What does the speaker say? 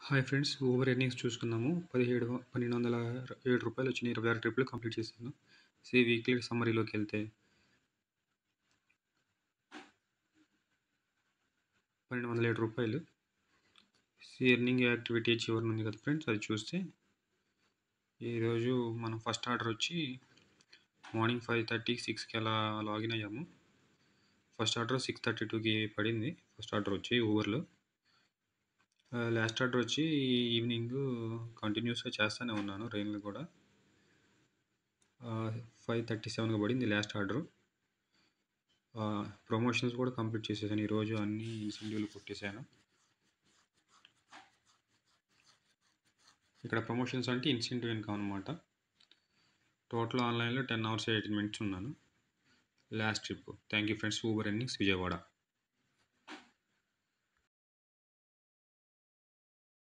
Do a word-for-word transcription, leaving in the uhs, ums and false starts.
Hi friends, Uber earnings చూసుకుందాము. పదిహేడు పన్నెండు వందల ఏడు రూపాయలు వచ్చినాయి. ఇరవై ఆరు ట్రిప్లు కంప్లీట్ చేశాను. సి వీక్లీ సమ్మరీలోకి వెళ్తే పన్నెండు వందల ఏడు రూపాయలు. సి ఎర్నింగ్ యాక్టివిటీ చివరి ఉంది కదా ఫ్రెండ్స్, అది చూస్తే ఈరోజు మనం ఫస్ట్ ఆర్డర్ వచ్చి మార్నింగ్ ఫైవ్ థర్టీ సిక్స్కి అలా లాగిన్ అయ్యాము. ఫస్ట్ ఆర్డర్ సిక్స్ థర్టీ టూకి పడింది. ఫస్ట్ ఆర్డర్ వచ్చి ఊబర్లో. లాస్ట్ ఆర్డర్ వచ్చి ఈవినింగ్ కంటిన్యూస్గా చేస్తూనే ఉన్నాను, రెయిన్లో కూడా. ఫైవ్ థర్టీ సెవెన్గా పడింది లాస్ట్ ఆర్డర్. ప్రమోషన్స్ కూడా కంప్లీట్ చేసేసాను ఈరోజు, అన్ని ఇన్సెంటివ్లు కొట్టేశాను. ఇక్కడ ప్రమోషన్స్ అంటే ఇన్సెంటివ్ ఇన్కమ్ అనమాట. టోటల్ ఆన్లైన్లో టెన్ అవర్స్ ఎయిటీన్ మినిట్స్ ఉన్నాను last trip. Thank you friends. Uber earnings Vijayawada.